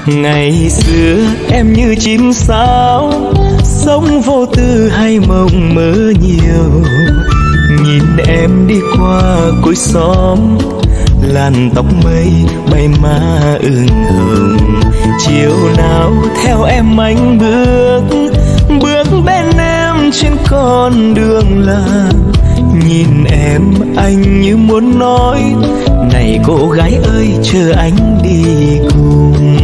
Ngày xưa em như chim sáo, sống vô tư hay mộng mơ nhiều. Nhìn em đi qua cuối xóm, làn tóc mây bay má ửng hồng. Chiều nào theo em anh bước bên em trên con đường làng. Nhìn em anh như muốn nói, này cô gái ơi chờ anh đi cùng.